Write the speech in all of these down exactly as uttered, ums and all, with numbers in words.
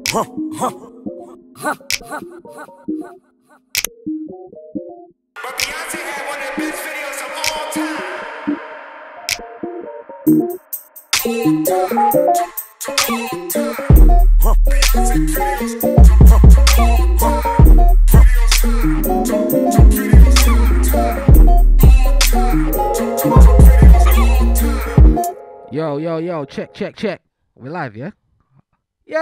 Huh, huh, huh, huh, huh. But Beyonce had one of the best videos of all time. Huh. Yo, yo, yo, check, check, check. We're live, yeah? Yo!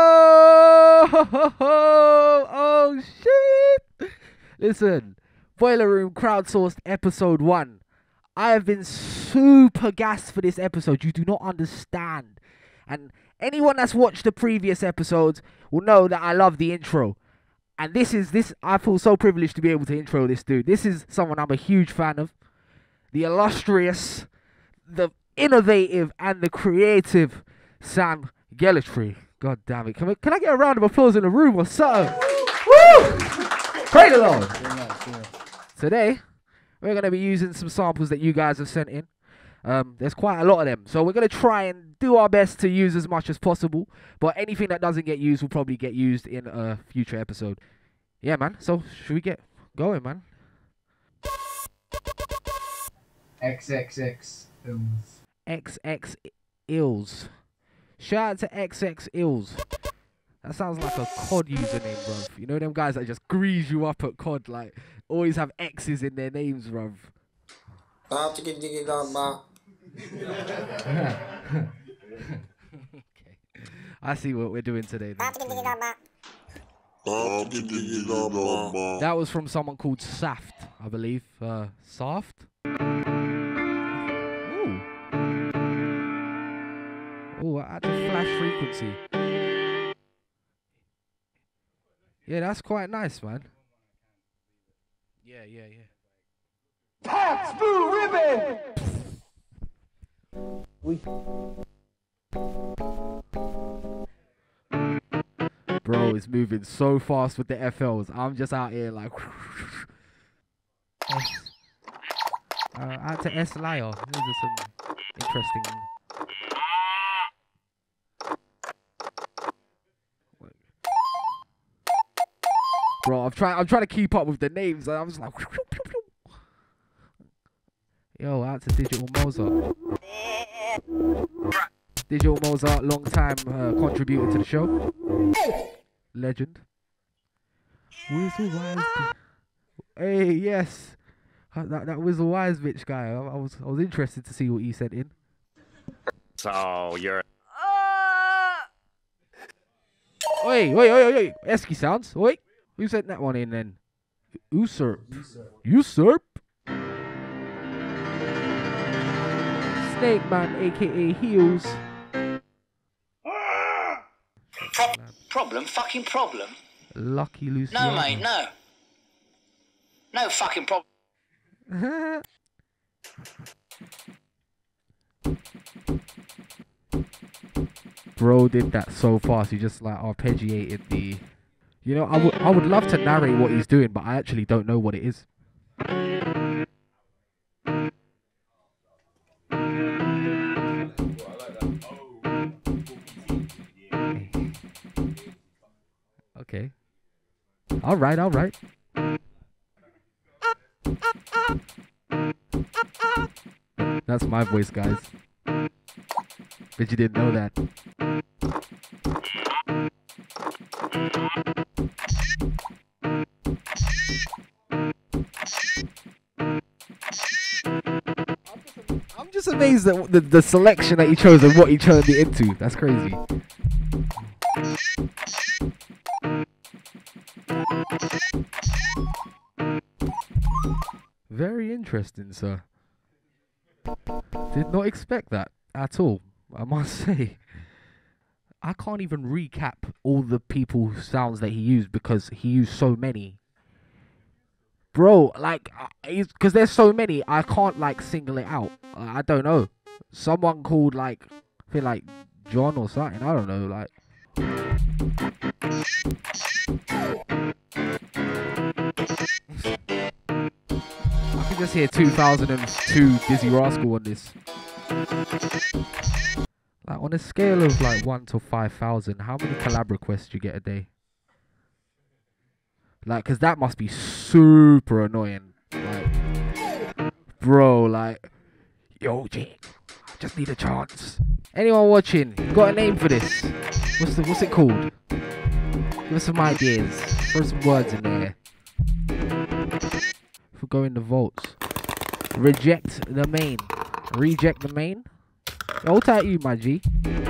Oh, shit! Listen, Boiler Room Crowdsourced episode one. I have been super gassed for this episode. You do not understand. And anyone that's watched the previous episodes will know that I love the intro. And this is, this, I feel so privileged to be able to intro this dude. This is someone I'm a huge fan of. The illustrious, the innovative, and the creative Sam Gellaitry. God damn it. Can, we, can I get a round of applause in the room or something? Woo! Praise the Lord. Today, we're going to be using some samples that you guys have sent in. Um, there's quite a lot of them. So we're going to try and do our best to use as much as possible. But anything that doesn't get used will probably get used in a future episode. Yeah, man. So should we get going, man? X X X Ills. X X Ills. Shout out to X X Ills. That sounds like a C O D username, bruv. You know them guys that just grease you up at C O D, like, always have X's in their names, bruv. Okay. I see what we're doing today, then. That was from someone called Saft, I believe. Uh, Saft? Ooh. Ooh, at the flash frequency. Yeah, that's quite nice, man. Yeah, yeah, yeah. Paps Blue Ribbon! We. Bro, it's moving so fast with the F Ls. I'm just out here like. S. Uh, out to S. Lyle. These are some interesting. Bro, I'm trying. I'm trying to keep up with the names. And I'm just like. Yo, out to Digital Mozart. Digital Mozart, long time uh, contributor to the show. Legend. Whistle Wise. Hey, yes. That that Whistle Wise bitch guy. I, I was I was interested to see what he sent in. So you're. Oi, oi, oi, oi, Esky sounds. Oi, who sent that one in then? Usurp. Usurp. Snake Man, aka Heels. Pro problem? Fucking problem? Lucky Luciano. No, mate, no. No fucking problem. Bro did that so fast. He just like arpeggiated the. You know, I would I would love to narrate what he's doing, but I actually don't know what it is. Okay. All right, all right. That's my voice, guys. But you didn't know that. I'm just amazed at the, the selection that he chose and what he turned it into. That's crazy. Very interesting, sir. Did not expect that at all, I must say. I can't even recap all the people's sounds that he used because he used so many. Bro, like, because there's so many, I can't, like, single it out. Uh, I don't know. Someone called, like, I feel like John or something. I don't know, like. I can just hear two thousand two Dizzy Rascal on this. Like on a scale of like one to five thousand, how many collab requests do you get a day? Like, cause that must be super annoying. Like, bro, like, yo, Jake, I just need a chance. Anyone watching, got a name for this? What's the, what's it called? Give us some ideas. Throw some words in there. If we go in the vaults, reject the main. Reject the main. Hold tight, you, my G.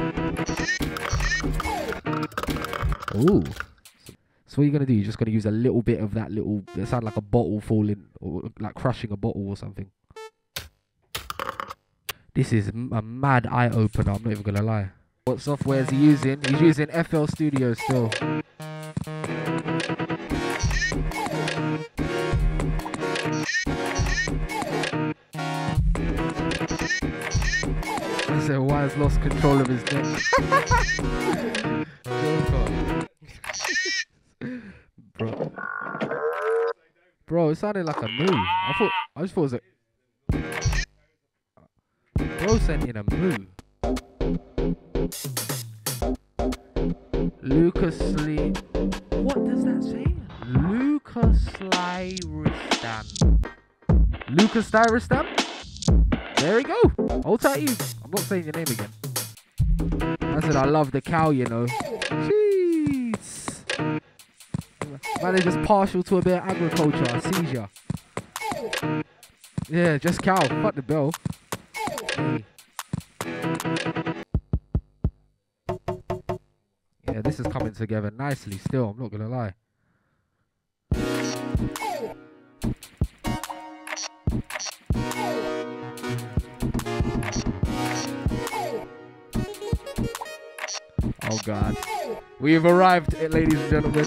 Ooh. So what are you gonna do? You're just gonna use a little bit of that little. It sounds like a bottle falling, or like crushing a bottle or something. This is a mad eye opener. I'm not even gonna lie. What software is he using? He's using F L Studio still. He said, "Why has lost control of his neck?" Bro. Bro, it sounded like a moo. I thought I just thought it was a bro sent in a moo. Lucas Lee. What does that say? Lucas Lyristan. Lucas Lyristan? There we go. Hold tight, you. I'm not saying your name again. I said I love the cow, you know. Jeez. Man, they're just partial to a bit of agriculture. Seizure. Yeah, just cow. Fuck the bell. Hey. Yeah, this is coming together nicely still. I'm not gonna lie. Oh God. We've arrived, ladies and gentlemen.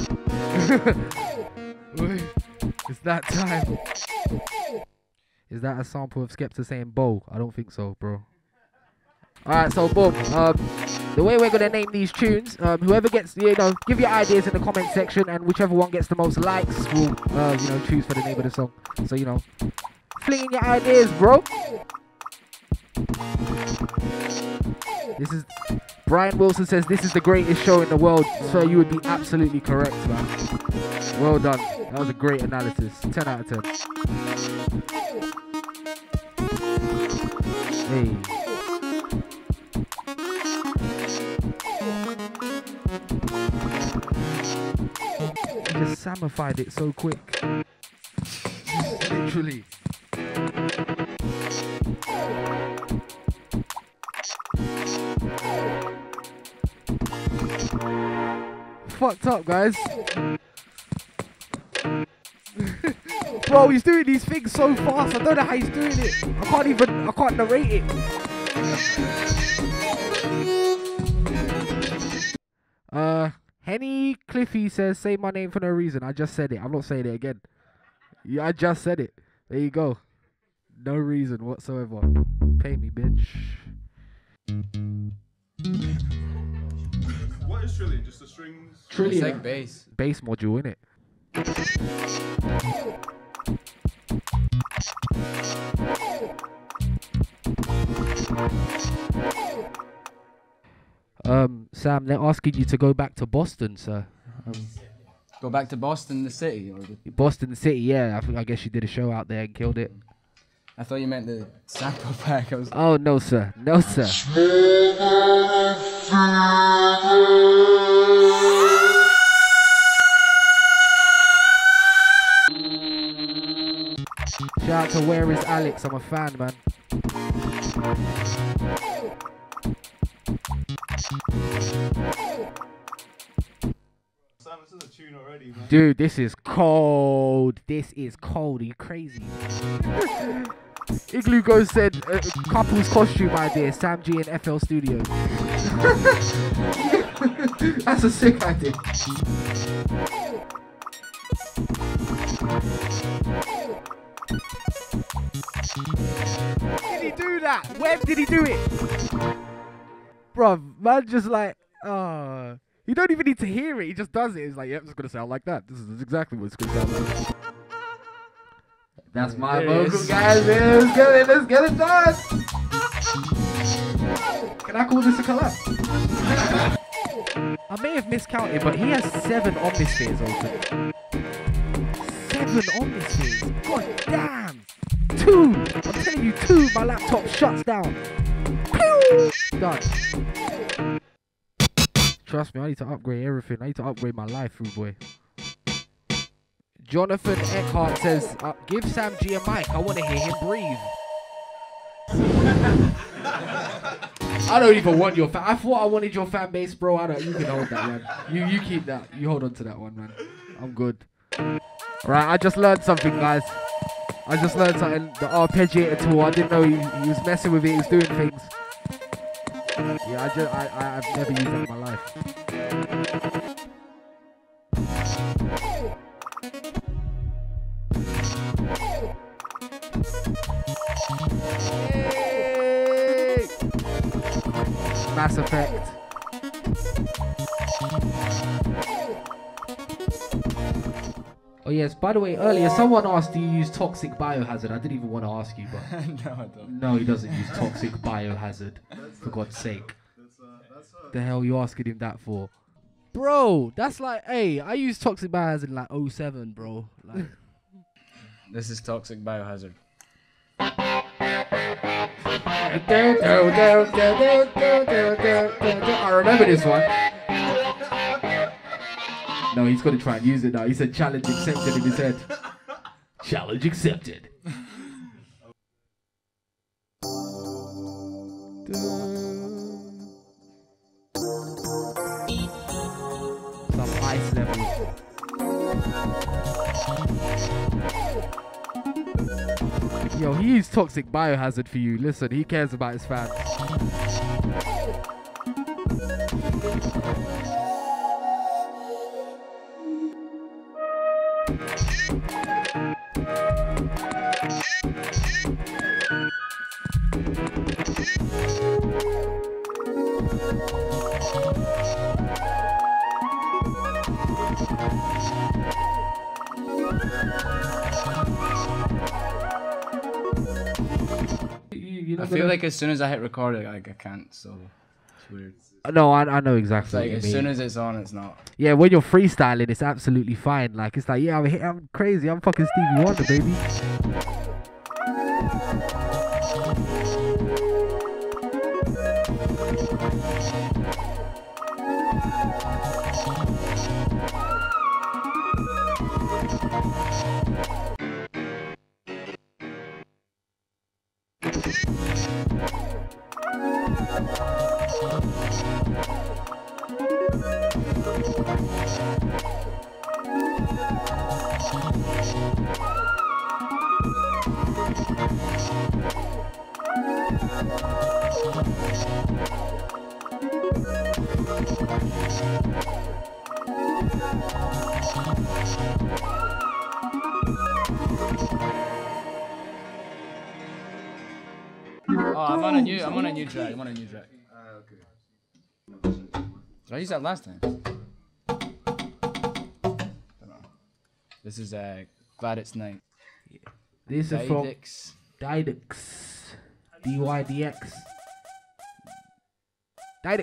It's that time. Is that a sample of Skepta saying bow? I don't think so, bro. Alright, so boom. Um, the way we're gonna name these tunes, um, whoever gets, you know, give your ideas in the comment section, and whichever one gets the most likes will, uh, you know, choose for the name of the song. So, you know, fling in your ideas, bro. This is Brian Wilson says this is the greatest show in the world. So you would be absolutely correct, man. Well done. That was a great analysis. ten out of ten. Hey. He just samified it so quick. Literally. Fucked up, guys. Bro, he's doing these things so fast. I don't know how he's doing it. I can't even, I can't narrate it. Uh, Henny Cliffy says, say my name for no reason. I just said it. I'm not saying it again. Yeah, I just said it. There you go. No reason whatsoever. Pay me, bitch. What is Trillion? Just the strings? Trillion. It's like bass. Bass module, innit? Um, Sam, they're asking you to go back to Boston, sir. Um, Go back to Boston, the city. Or the Boston City, yeah. I, think, I guess you did a show out there and killed it. I thought you meant the sample pack. I was. Oh, no, sir. No, sir. Shout out to Where Is Alex? I'm a fan, man. Sam, this is a tune already, man. Dude, this is cold. This is cold. Are you crazy? Igloo Ghost said, uh, couple's costume idea, Sam G and F L Studio. That's a sick idea. Did he do that? When did he do it? Bruv, man just like, uh, you don't even need to hear it. He just does it. He's like, yep, it's going to sound like that. This is exactly what it's going to sound like. That's my vocal, guys. Man. Let's get it. Let's get it done. Can I call this a collab? I may have miscounted, but he has seven omnispheres open. Seven omnispheres. God damn. Two. I'm telling you, two. My laptop shuts down. Pew! Done. Trust me, I need to upgrade everything. I need to upgrade my life, rude boy. Jonathan Eckhart says, uh, give Sam G a mic. I want to hear him breathe. I don't even want your fan. I thought I wanted your fan base, bro. I don't. You can hold that, man. You you keep that. You hold on to that one, man. I'm good. Right, I just learned something, guys. I just learned something. The arpeggiator tool. I didn't know he, he was messing with it. He was doing things. Yeah, I just I, I I've never used that in my life. Yay! Mass Effect. Oh yes, by the way, earlier someone asked, do you use toxic biohazard? I didn't even want to ask you, but No, I don't. no, he doesn't use toxic biohazard. For God's sake. The hell you asking him that for? Bro, that's like, hey, I used toxic biohazard in like oh seven, bro. Like, This is toxic biohazard. I remember this one. No, he's gonna try and use it now. He said challenge accepted in his head. Challenge accepted. Some ice levels. Yo, he used toxic biohazard for you. Listen, he cares about his fans. I feel like as soon as I hit record, I, I can't, so it's weird. No, I, I know It's exactly like what as you mean. soon as it's on, it's not. Yeah, when you're freestyling, it's absolutely fine. Like, it's like, yeah, I'm, I'm crazy. I'm fucking Stevie Wonder, baby. Oh, I'm on a new. I'm on a new track. I'm on a new track. Ah, okay. Did I use that last time? This is uh, Glad It's Night. This is from Dydix. Dydix. D Y D X. Dydix.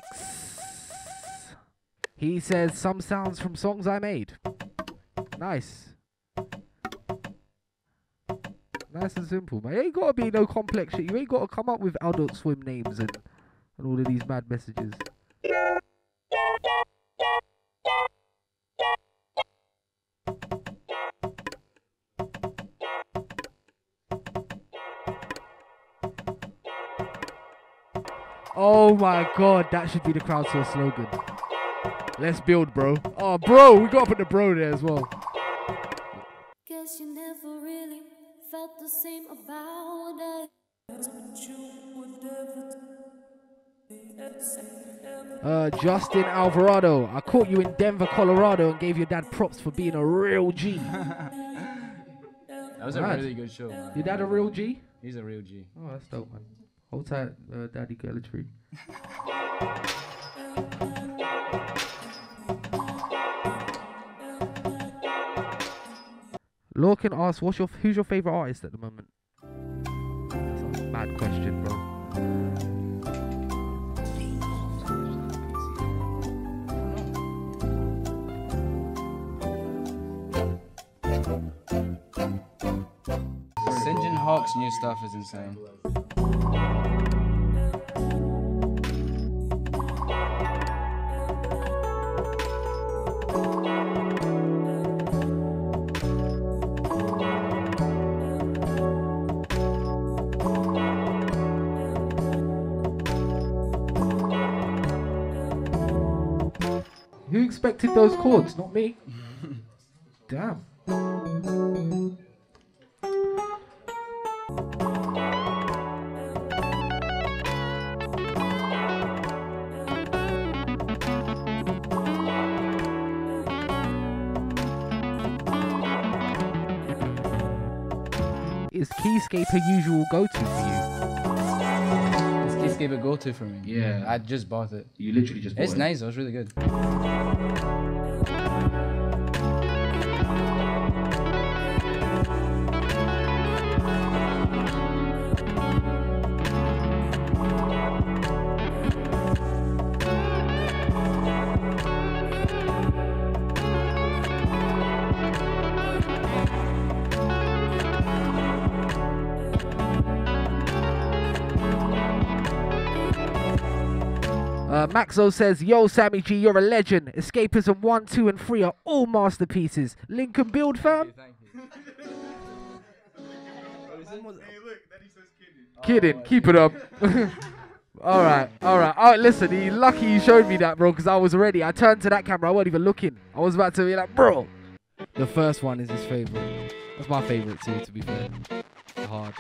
He says some sounds from songs I made. Nice. Nice and simple, man. It ain't gotta be no complex shit. You ain't gotta come up with Adult Swim names and, and all of these mad messages. Oh my god, that should be the crowdsource slogan. Let's build, bro. Oh, bro, we got to put the bro there as well. Guess you never really felt the same about it. Uh, Justin Alvarado, I caught you in Denver, Colorado, and gave your dad props for being a real G. That was Right. a really good show, man. Your dad a real G? He's a real G. Oh, that's dope, man. Hold tight, uh, Daddy Gellaitry. Lorcan asks, "What's your who's your favorite artist at the moment?" That's a mad question, bro. unlocks new stuff is insane. Who expected those chords? Not me. Damn. Is Keyscape a usual go-to for you? Is Keyscape a go-to for me? Yeah. I just bought it. You literally just bought It's it. nice, it was really good. Uh, Maxo says, yo, Sammy G, you're a legend. Escapism one, two, and three are all masterpieces. Lincoln Build, fam? Thank you. Hey, look, then he says kidding. Kidding, keep it up. Alright, alright. Alright, listen, he lucky you showed me that, bro, because I was ready. I turned to that camera, I wasn't even looking. I was about to be like, bro. The first one is his favourite. That's my favourite too, to be fair. Hard.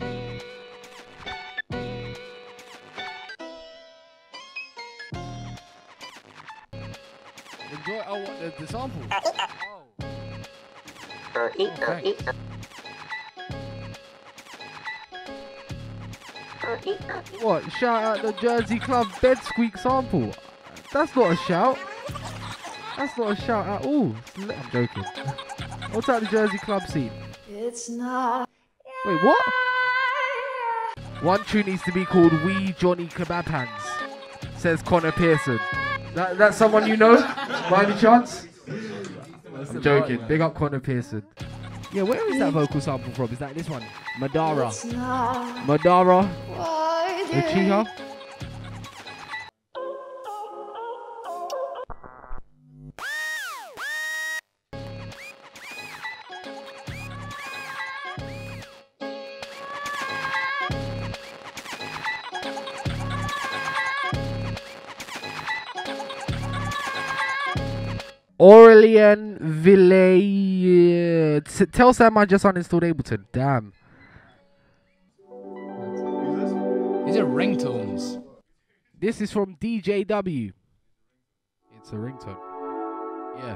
Enjoy, oh, what, the, the sample? Oh. Okay. What? Shout out the Jersey Club bed squeak sample. That's not a shout. That's not a shout at all. I'm joking. What's out the Jersey Club scene? It's not. Wait, what? One tune needs to be called We Johnny Kebab Hands, says Connor Pearson. That, that's someone you know, by any chance? I'm joking. Big up Connor Pearson. Yeah, where is that vocal sample from? Is that this one? Madara. It's not. Madara. Why did Uchiha. Aurelien Ville. Tell Sam I just uninstalled Ableton. Damn. These are ringtones. This is from D J W. It's a ringtone. Yeah.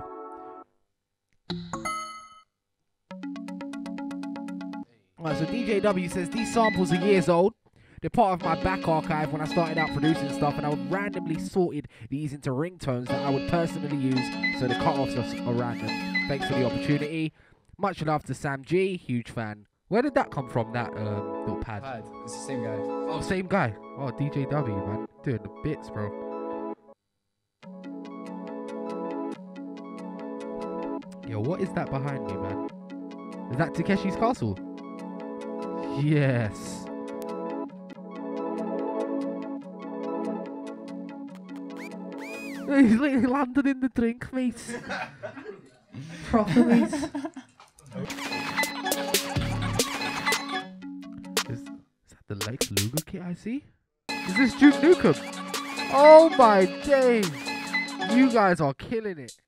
Alright, so D J W says these samples are years old. They're part of my back archive when I started out producing stuff, and I would randomly sorted these into ringtones that I would personally use, so the cut-offs are, are random. Thanks for the opportunity. Much love to Sam G, huge fan. Where did that come from, that um, little pad? Pad. It's the same guy. Oh, same guy. Oh, D J W, man. Doing the bits, bro. Yo, what is that behind me, man? Is that Takeshi's Castle? Yes. He's like landed in the drink, mate. Proper, mate. Is, is that the Lex Luger kit I see? Is this Duke Nukem? Oh my days! You guys are killing it.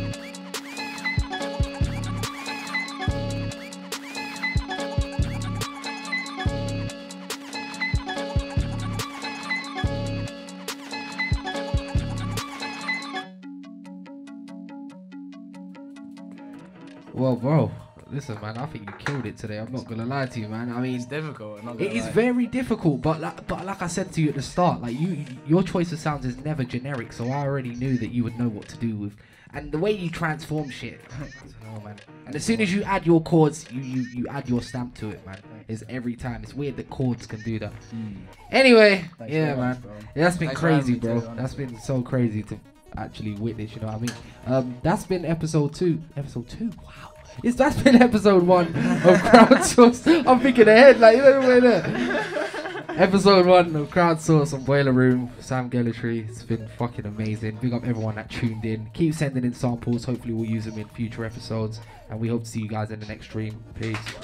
Well, bro, listen, man, I think you killed it today. I'm not gonna lie to you, man. I mean, It's difficult. I'm not gonna it is lie. very difficult, but like, but like I said to you at the start, like you, your choice of sounds is never generic. So I already knew that you would know what to do with, and the way you transform shit, oh man. And as soon as you add your chords, you you you add your stamp to it, man. It's every time. It's weird that chords can do that. Mm. Anyway, Thanks yeah, very man, much, bro. yeah, that's been Thanks for having crazy, me bro. too, That's been so crazy to actually witness. You know what I mean? Um, that's been episode two. Episode two. Wow. It's that's been episode one of Crowdsourced. I'm thinking ahead, like you know what I mean? Episode one of Crowdsourced on Boiler Room. Sam Gellaitry. It's been fucking amazing. Big up everyone that tuned in. Keep sending in samples. Hopefully we'll use them in future episodes. And we hope to see you guys in the next stream. Peace.